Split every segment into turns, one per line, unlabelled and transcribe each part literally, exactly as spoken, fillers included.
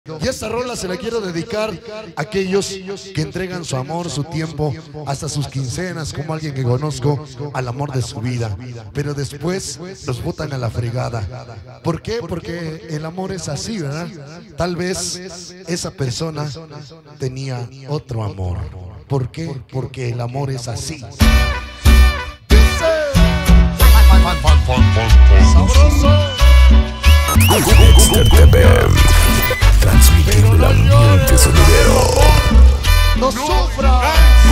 Y esta rola se la quiero dedicar a aquellos que entregan su amor, su tiempo, hasta sus quincenas, como alguien que conozco, al amor de su vida. Pero después los botan a la fregada. ¿Por qué? Porque el amor es así, ¿verdad? Tal vez esa persona tenía otro amor. ¿Por qué? Porque el amor es así. Sabroso.
Transmitiendo el ambiente sonidero.
No sufras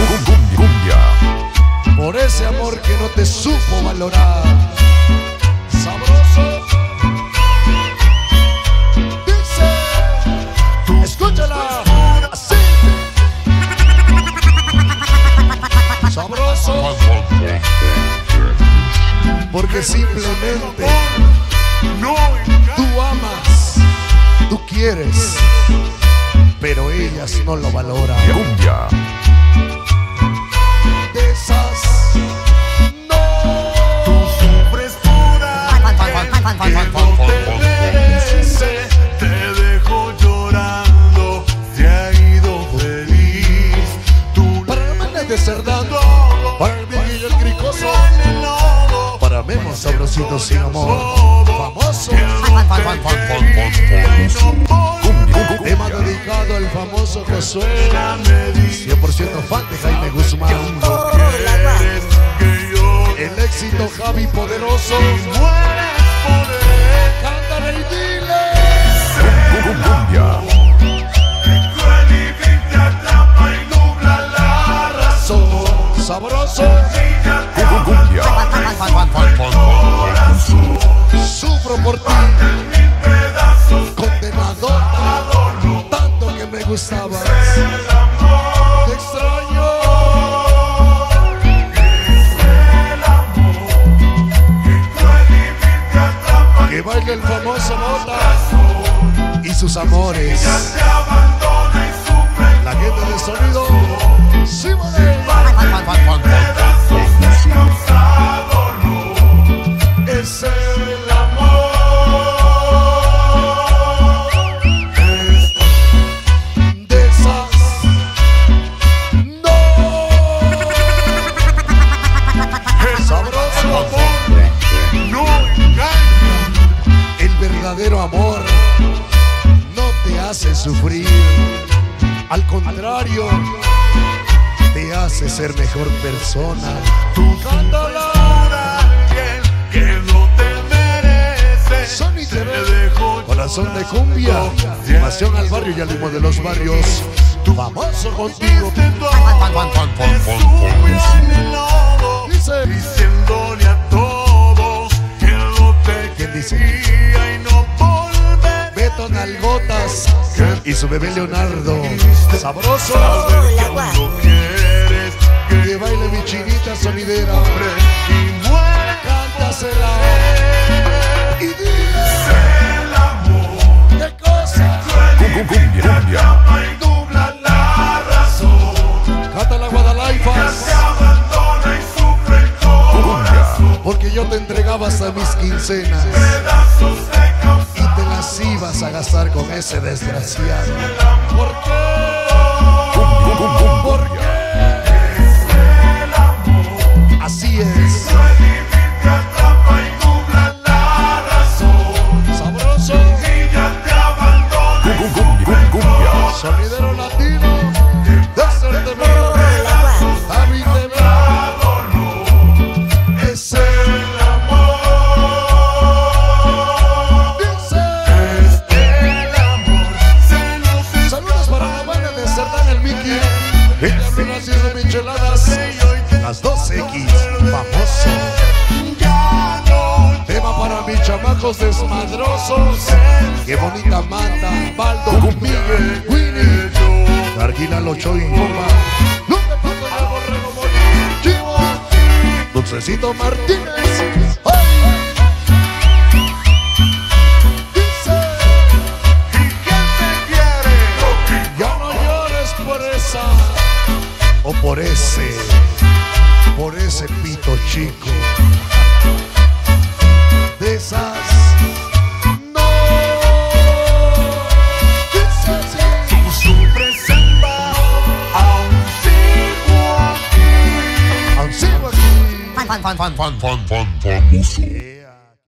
Cumbia.
por ese amor que no te supo valorar. Sabroso. Dice, escúchala así. Sabroso. Porque simplemente tú amas, tú quieres, pero ellas no lo valoran.
Cumbia.
De esas no.
Tú sufres pura que no te merece. Te dejo llorando, se ha ido feliz. Tú
Para la banda de Cerdán, para el Big y el Cricoso, para Memo Sabrosito sin amor, famoso. Tema dedicado al famoso Josué, cien por ciento fan de Jaime Guzmán. El éxito Javi Poderoso. Cántale y dile.
Cumbia.
Sabroso.
Cumbia.
Sufro por ti, condenado, tanto que me gustabas. Te extraño. Que baile el famoso Mota y sus amores. La gente de sonido, sí, vale. Es el amor. De esas no. Sabroso amor.
no engañas.
El verdadero amor no te hace sufrir. Al contrario, te hace ser mejor persona.
Tú cántala. Alguien que no te merece.
Sony T
Te
V,
dejo
corazón de cumbia, animación al barrio y al ritmo de los barrios. Famoso contigo. Dice,
diciéndole a todos que no te
¿quién dice?
quería y no volveré.
Beto Nalgotas y su bebé Leonardo. Sabroso.
Cuando quieres
Que baile mi chinita sonidera.
y muere,
Cántasela y dile
el amor
qué cosa.
Cumbia.
y nubla la razón.
Canta la Guadalaifas,
Te abandona y sufre el corazón.
porque yo te entregaba hasta mis quincenas
Pedazos de causa.
y te las ibas a gastar con ese desgraciado. ¿Por qué? ¿Por qué? Así es.
Te atrapa y nubla la razón.
Sabroso.
Y ya te abandona y
Cumbia.
Sonidero latino. Desert T V. Javi T V. Es el amor. Dice.
el amor se nos
Saludos para la banda de Cerdán, el Mickey. Las micheladas. Las dos X. Famoso.
ya no.
Tema para mis chamacos desmadrosos. Qué bonita Manda, Baldo, Miguel, Winnie, Darguila, Locho y Goma. Lupe Pato, el Borrego, Moni, Chivo, Dulcecito Martínez. ¡Ay! Dice,
¿Y quién te quiere?
ya no llores por esa o por ese, por ese pito chico. De esas no. Dice,
fan, fan, fan, fan.
Fan, fan, fan, famoso.
Eh,